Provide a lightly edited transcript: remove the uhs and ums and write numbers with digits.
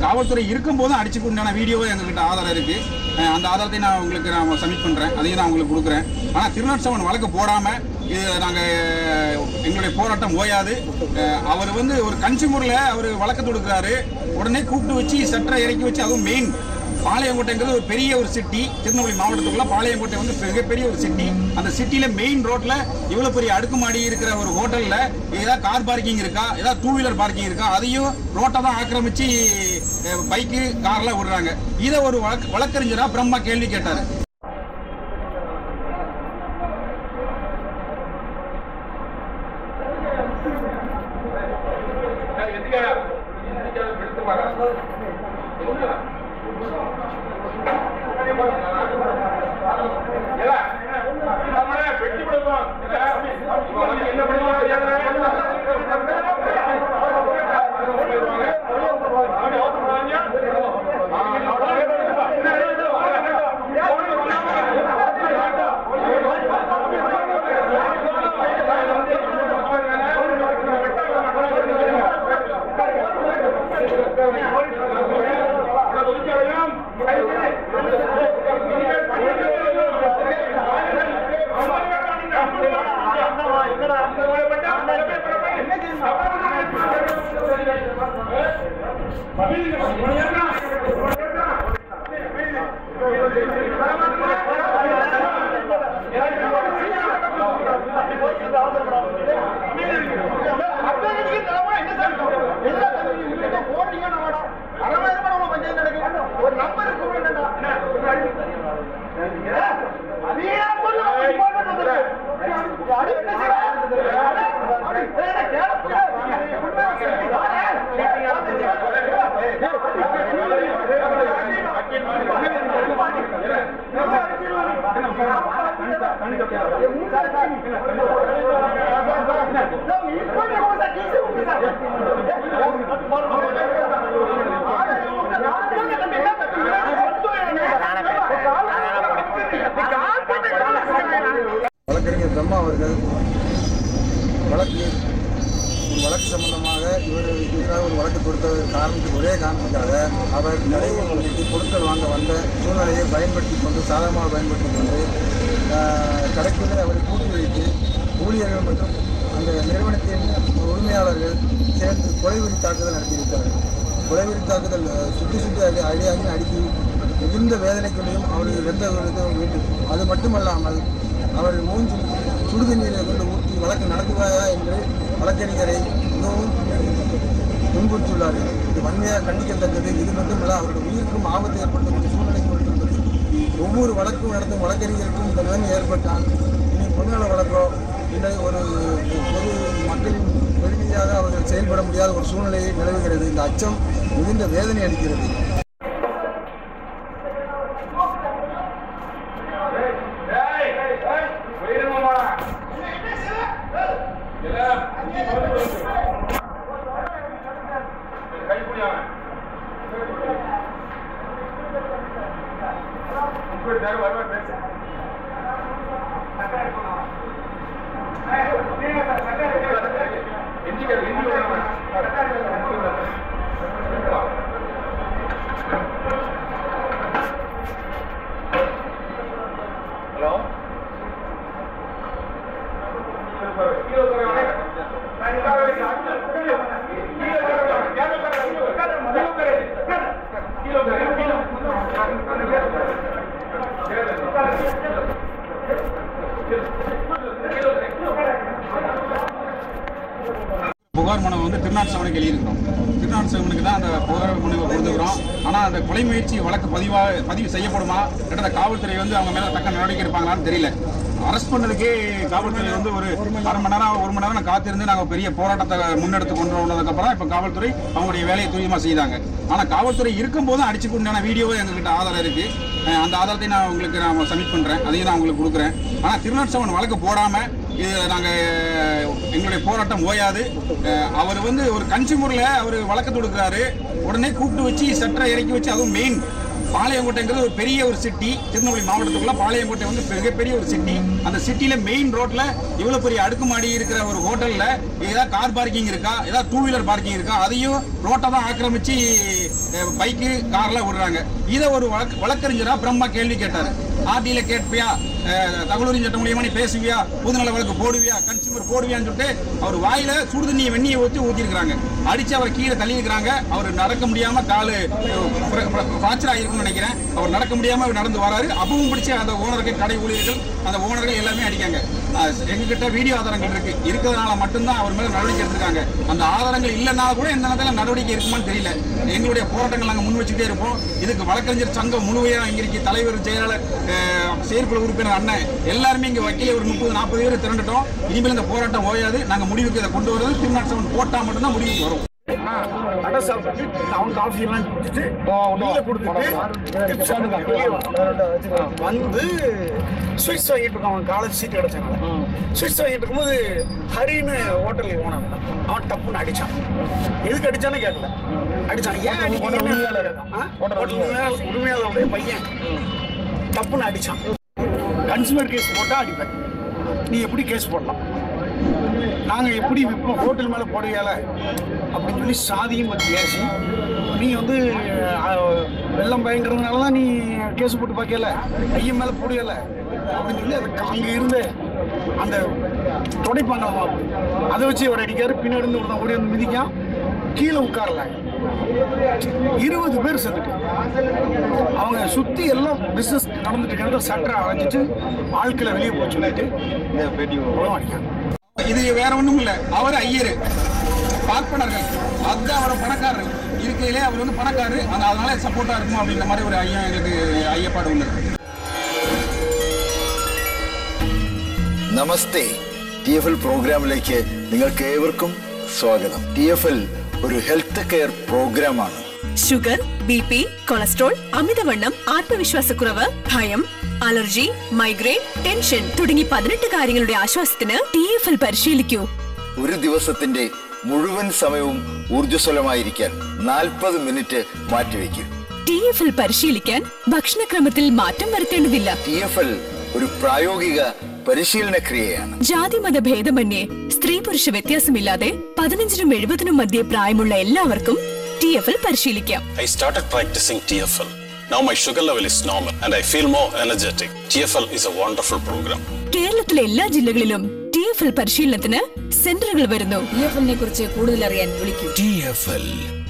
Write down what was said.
காவல்துறை இருக்கும்போதும் அடிச்சுக்குண்டான வீடியோவும் எங்ககிட்ட ஆதாரம் இருக்குது. அந்த ஆதாரத்தை நான் உங்களுக்கு நான் சப்மிட் பண்ணுறேன், அதையும் நான் உங்களுக்கு கொடுக்குறேன். ஆனால் திருநாட்சவன் வழக்கு போடாமல் இது நாங்கள் எங்களுடைய போராட்டம் ஓயாது. அவர் வந்து ஒரு கன்சியூமரில் அவர் வழக்கு தொடுக்கிறாரு, உடனே கூப்பிட்டு வச்சு சட்டரை இறக்கி வச்சு, அதுவும் மெயின் பாளையங்கோட்டைங்கிறது ஒரு பெரிய ஒரு சிட்டி, திருநெல்வேலி மாவட்டத்துக்குள்ள பாளையங்கோட்டை வந்து மிகப்பெரிய ஒரு சிட்டி. அந்த சிட்டியில் மெயின் ரோட்டில் இவ்வளோ பெரிய அடுக்குமாடி இருக்கிற ஒரு ஹோட்டலில் ஏதாவது கார் பார்க்கிங் இருக்கா, ஏதாவது டூ வீலர் பார்க்கிங் இருக்கா, அதையும் ரோட்டை தான் ஆக்கிரமிச்சு பைக்கு கார்லாம் விடுறாங்க. இதை ஒரு வழக்கறிஞராக பிரம்மா கேள்வி கேட்டார். வழக்கறிஞர் பிரம்மா அவர்கள் வழக்கு சம்பந்தமாக எதிராக ஒரு வழக்கு கொடுத்த ஒரே காரணத்துக்காக அவர் கடைகளுக்கு பொருட்கள் வாங்க வந்த சூழ்நிலையை பயன்படுத்தி கொண்டு சாதகமாக பயன்படுத்தி கொண்டு கடைக்குள்ளே அவரை கூட்டி வைத்து ஊழியர்கள் மற்றும் அந்த நிறுவனத்தின் உரிமையாளர்கள் சேர்ந்து கொலைவெறி தாக்குதல் நடத்தியிருக்கிறார்கள். கொலைவெறி தாக்குதல் சுற்றி அடியாகி அடித்து மிகுந்த வேதனைக்குள்ளையும் அவர்கள் வெந்த வேண்டும். அது மட்டுமல்லாமல் அவர் மூஞ்சி சுடுதண்ணீரை கொண்டு ஊற்றி வழக்கு நடத்துவாயா என்று வழக்கறிஞரை மிகவும் துன்புறுத்தியுள்ளார்கள். இது வன்மையாக கண்டிக்கத்தக்கது. இது மட்டுமல்ல, அவருடைய உயிருக்கும் ஆபத்து ஏற்படக்கூடிய சூழ்நிலை கொண்டிருந்தது. ஒவ்வொரு வழக்கும் நடத்தும் வழக்கறிஞருக்கும் இந்த நிலைமை ஏற்பட்டால் இனி பொதுநல வழக்கோ இல்லை ஒரு பொது மக்களின் பிரதிநிதியாக அவர்கள் செயல்பட முடியாத ஒரு சூழ்நிலையை நிலவுகிறது. இந்த அச்சம் மிகுந்த வேதனை அளிக்கிறது. புகார் மனு வந்து திருநாட்சவனுக்கு எழுதியிருக்கிறோம். திருநாட்சவனுக்கு தான் அந்த புகார் மனுவை கொடுத்துக்கிறோம். ஆனால் அந்த கொலை முயற்சி வழக்கு பதிவு செய்யப்படுமா, கிட்ட காவல்துறை வந்து அவங்க மேலே தக்க நடவடிக்கை எடுப்பாங்களான்னு தெரியல. அரெஸ்ட் பண்ணதுக்கே காவல்துறை வந்து ஒரு அரை மணி நேரம் 1 மணி நேரம் காத்திருந்து நாங்கள் பெரிய போராட்டத்தை முன்னெடுத்து கொண்டு வந்ததுக்கப்புறம் இப்போ காவல்துறை அவங்களுடைய வேலையை துரிதமாக செய்தாங்க. ஆனால் காவல்துறை இருக்கும்போதும் அடிச்சுக்குண்டான வீடியோவும் எங்ககிட்ட ஆதாரம் இருக்குது. அந்த ஆதாரத்தை நான் உங்களுக்கு நான் சப்மிட் பண்ணுறேன், அதையும் நான் உங்களுக்கு கொடுக்குறேன். ஆனால் திருநாட்சவன் வழக்கு போடாமல் இது நாங்கள் எங்களுடைய போராட்டம் ஓயாது. அவர் வந்து ஒரு கன்சியூமரில் அவர் வழக்கு தொடுக்கிறாரு, உடனே கூப்பிட்டு வச்சு சட்டரை இறக்கி வச்சு, அதுவும் மெயின் பாளையங்கோட்டைங்கிறது ஒரு பெரிய ஒரு சிட்டி, திருநெல்வேலி மாவட்டத்துக்குள்ள பாளையங்கோட்டை வந்து மிகப்பெரிய ஒரு சிட்டி. அந்த சிட்டியில மெயின் ரோட்ல இவ்வளவு பெரிய அடுக்குமாடி இருக்கிற ஒரு ஹோட்டல்ல ஏதாவது கார் பார்க்கிங் இருக்கா, ஏதாவது 2 வீலர் பார்க்கிங் இருக்கா, அதையும் ரோட்டை தான் ஆக்கிரமிச்சு பைக்கு கார்லாம் விடுறாங்க. இதை ஒரு வழக்கறிஞரா பிரம்மா கேள்வி கேட்டாரு. ஆர்டியில கேட்பியா, தகவல் சட்டம் மூலியமா நீ பேசுவியா, பொதுநல வழக்கு போடுவியா, கன்சியூமர் போடுவியான்னு சொல்லிட்டு அவர் வாயில சுடு தண்ணியை வெண்ணியை ஊற்றிருக்கிறாங்க. அடிச்சு அவர் கீழே தள்ளி இருக்கிறாங்க. அவர் நடக்க முடியாம காலு ஃப்ராக்சர் ஆகிருக்கும்னு நினைக்கிறேன். அவர் நடக்க முடியாம நடந்து வராரு. அப்பவும் பிடிச்சி அந்த ஓனர்கள், கடை ஊழியர்கள், அந்த ஓனர்கள் எல்லாமே அடிக்காங்க. எங்ககிட்ட வீடியோ ஆதாரங்கள் இருக்கு. இருக்கிறதுனால மட்டும்தான் அவர் மேல நடவடிக்கை எடுத்திருக்காங்க. அந்த ஆதாரங்கள் இல்லைன்னா கூட எந்த நேரத்தில் நடவடிக்கை இருக்குமான்னு தெரியல. எங்களுடைய போராட்டங்கள் நாங்கள் முன் வச்சுக்கிட்டே இருப்போம். இதுக்கு வழக்கறிஞர் சங்கம் முழுமையாக இங்க இருக்கு. தலைவர், செயலாளர், செயற்குழு உறுப்பினர் அண்ணன் எல்லாருமே இங்க வக்கீல ஒரு 30-40 பேர் திரண்டுட்டோம். இனிமேல் இந்த போராட்டம் ஓயாது. நாங்கள் முடிவுக்கு இதை கொண்டு வருவது திருநாட்சவன் போட்டா மட்டும்தான் முடிவுக்கு வரும். அவன் காஃபி எல்லாம் குடிச்சிட்டு வந்து ஸ்வீட்ஸ் வாங்கிட்டு இருக்கான். அவன் காலேஜ் சீட் கிடைச்சாங்க. ஸ்வீட்ஸ் வாங்கிட்டு இருக்கும்போது ஹரின்னு ஹோட்டல் ஓனர் அவன் டப்புன்னு அடிச்சான். எதுக்கு அடிச்சானே கேட்கல. அடிச்சான். ஏன் உரிமையாளருடைய பையன் டப்புன்னு அடிச்சான். கன்சூமர் கேஸ் போட்டா அடிப்பேன். நீ எப்படி கேஸ் போடலாம், நாங்கள் எப்படி விற்போம், ஹோட்டல் மேலே போடுவியால அப்படின்னு சொல்லி சாதியும் பற்றி பேசி, நீ வந்து வெள்ளம் பயங்கிறதுனால தான் நீ கேஸ் போட்டு பார்க்கல, ஐயன் மேலே போடுவியால அப்படின்னு சொல்லி அதுக்கு அங்கே இருந்து அந்த துடைப்பாங்க அதை வச்சு ஒரு அடிக்காரு. பின்னாடி இருந்து ஒருத்தன் ஓடி வந்து மிதிக்கான். கீழே உட்காரல. 20 பேர் செத்துட்டு அவங்க சுற்றி எல்லாம் பிஸ்னஸ் நடந்துட்டு இருக்கிறத சட்டரை அழைச்சிட்டு ஆட்களை வெளியே போய் சொல்லிட்டு அடிக்காங்க. இது வேற ஒண்ணும் இல்ல. அவர் ஐயரு, பார்ப்பனர்கள், அதுதான் அவரை பணக்காரர் இருக்கையிலே அவர் வந்து பணக்காரரு. அதனால சப்போர்ட்டா இருக்கும் அப்படின்ற மாதிரி ஒரு ஐயம் எங்களுக்கு ஐயப்பாடு உள்ளது. നമസ്തേ, TFL പ്രോഗ്രാമിലേക്ക് നിങ്ങൾക്ക് ഏവർക്കും സ്വാഗതം. TFL ഒരു ഹെൽത്ത് കെയർ പ്രോഗ്രാമാണ്. ഷുഗർ, BP, കൊളസ്ട്രോൾ, അമിതവണ്ണം, ആത്മവിശ്വാസക്കുറവ്, ഭയം, അലർജി, മൈഗ്രെയിൻ, ടെൻഷൻ തുടങ്ങി 18 കാര്യങ്ങളുടെ ആശ്വാസത്തിന് TFL പരിശീലിക്കൂ. ഒരു ദിവസത്തിന്റെ മുഴുവൻ സമയവും ഊർജ്ജസ്വലമായിരിക്കാൻ 40 മിനിറ്റ് മാറ്റിവെക്കൂ. TFL പരിശീലിക്കാൻ ഭക്ഷണക്രമത്തിൽ മാറ്റം വരുത്തേണ്ടതില്ല. TFL ഒരു പ്രായോഗിക പരിശീലന ക്രിയയാണ്. ജാതിമത ഭേദമന്യേ സ്ത്രീ പുരുഷ വ്യത്യാസമില്ലാതെ 15നും 70നും മധ്യേ പ്രായമുള്ള എല്ലാവർക്കും TFL പരിശീലിക്കാം. I started practicing TFL. Now my sugar level is normal and I feel more energetic. TFL is a wonderful program. കേരളത്തിലെ എല്ലാ ജില്ലകളിലും TFL പരിശീലനത്തിന് സെന്ററുകൾ വരുന്നു. TFL നെ കുറിച്ച് കൂടുതൽ അറിയാൻ വിളിക്കൂ. TFL